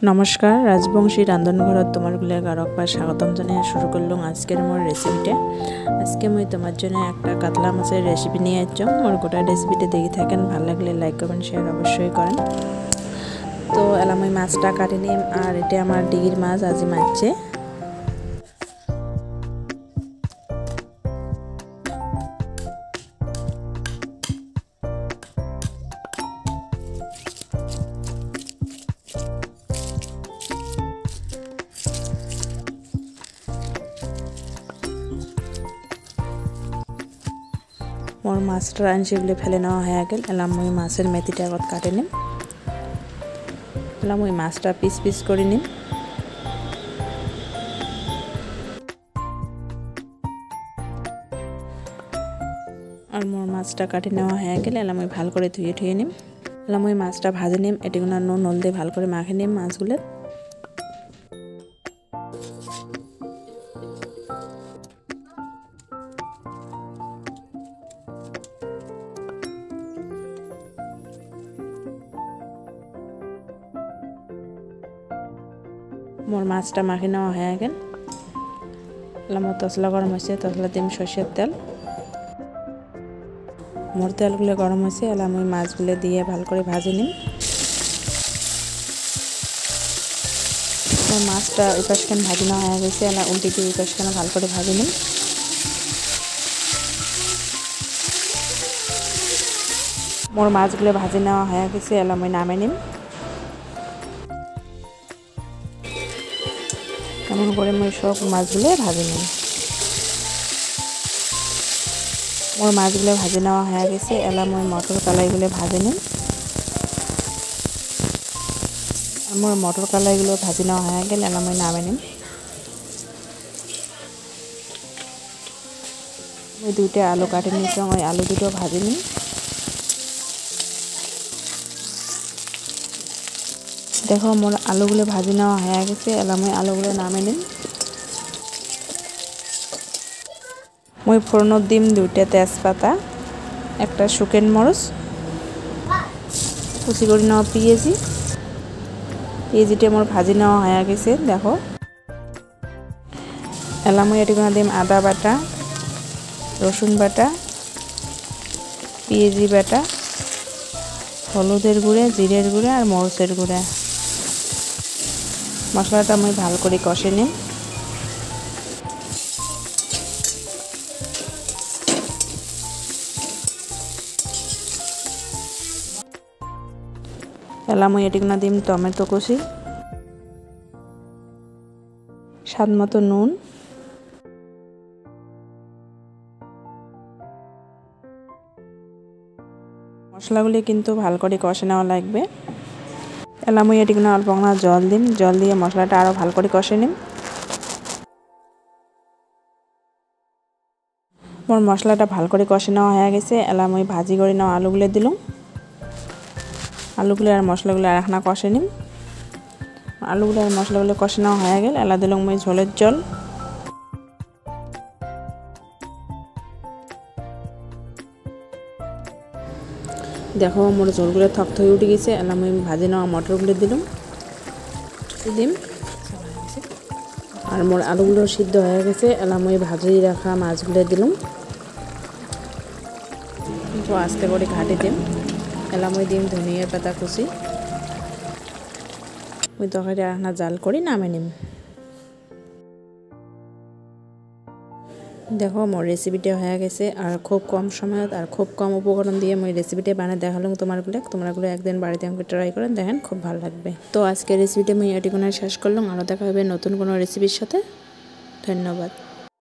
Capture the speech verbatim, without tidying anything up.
नमस्कार राजबंशी रांधनघर तुम्हारे आरेकबार स्वागतम जानिए शुरू करलुम आजकेर मोर रेसिपिटा। आज के मैं तुम्हार जन्य एकटा कातला माछेर रेसिपि निये आइलाम। मोर गोटा रेसिपिटा देखि थाकेन भालो लागले लाइक करबेन शेयर अवश्यई करेन। तो एला मैं माछटा काटि निम और एटा आमार डिगिर माछ आजि मारछे। मोर माछटार आंशिगुलो फेले नेওয়া হয়ে গেল। এলা মই মাছের মেথিটা আগত কাটে নিম। এলা মই মাছটা পিস পিস করে নিম। আর মোর মাছটা কাটে নেওয়া হয়ে গেল। এলা মই ভালো করে ধুয়ে ধুয়ে নিম। এলা মই মাছটা ভাজে নিম। এটিগুলো নুন হলদে ভালো করে মাখে নিম মাছগুলো। मोर माछटा माखी नेওয়া হয়ে গেল। मोर तसला गरम হয়েছে, तसला दिम সরষের তেল। मोर तेलगुलो गरम হয়েছে, এলা মই মাছগুলো দিয়ে ভালো করে ভাজে নিম। मोर মাছটা এই পাশখান ভাজি নেওয়া হয়ে গেছে, এলা উল্টে দিয়ে এই পাশখান ভালো করে ভাজে নিম। मोर মাছগুলো ভাজি নেওয়া হয়ে গেছে, এলা মই নামে নিম। এমন করে মই সব মাছগুলো ভাজে নিই। মোর মাছগুলো ভাজে নেওয়া হয়ে গেছে, এলা মই মটর কলাইগুলো ভাজে নিই। আমার মটর কলাইগুলো ভাজি নেওয়া হয়ে গেল, এলা মই নামে নিই। ওই দুইটা আলু কাটে নিয়েছিলাম, ওই আলু দুটো ভাজে নিই। देखो मोर आलूगुलो भाजी नेওয়া হয়ে গেছে, এলা মই আলুগুলো নামে নিম। মই ফোড়নত দিম দুইটা তেজপাতা, একটা শুকনো মরিচ, কুচি করে নেওয়া পেঁয়াজি। পেঁয়াজিটা মোর ভাজি নেওয়া হয়ে গেছে। দেখো এলা মই এটিগুলো দিম আদা বাটা, রসুন বাটা, পেঁয়াজি বাটা, হলুদের গুঁড়া, জিরের গুঁড়া আর মরিচের গুঁড়া। মশলাটা আমি ভালো করে কষে নিই। এলা মই এটিগুলো দিম টমেটো কুচি, স্বাদ মতো নুন, মশলাগুলি কিন্তু ভালো করে কষে নেওয়া লাগবে। এলা মই এটিগুলো অল্প না জল দিম, জল দিয়ে মশলাটা আরো ভালো করে কষে নিম। মোর মশলাটা ভালো করে কষে নেওয়া হয়ে গেছে, এলা মই ভাজি করে নেওয়া আলুগুলো দিলাম। আলুগুলো আর মশলাগুলো আর একনা কষে নিম। আলুগুলো আর মশলাগুলো কষে নেওয়া হয়ে গেল, এলা দিলাম মই ঝোলের জল। देखो मोर झोलगुलो थकथके उठे गए, एला मैं भाजी नेওয়া मटरगुलो दिलुम दिम और मोर आलुगुलो सिद्ध हो गए, एला मैं भाजी रखा माछगुलो दिलुम। तो आस्ते करे घाटे दिम, एला मैं दिम धनिया पाता कुचि। मैं तरकारी आखना जाल कर नामे निम। देखो मोर रेसिपिटा हो गए और खूब कम समय और खूब कम उपकरण दिए मैं रेसिपिटा बना देखालुम तुम्हारे तुम्हारे एक दिन बाड़ीते आमके ट्राई करें देखें खूब भालो लागबे। तो आज के रेसिपिटा मैं एटिकुना शेष करलाम। आरो देखा होबे नतुन कोनो रेसिपिर साथे। धन्यवाद।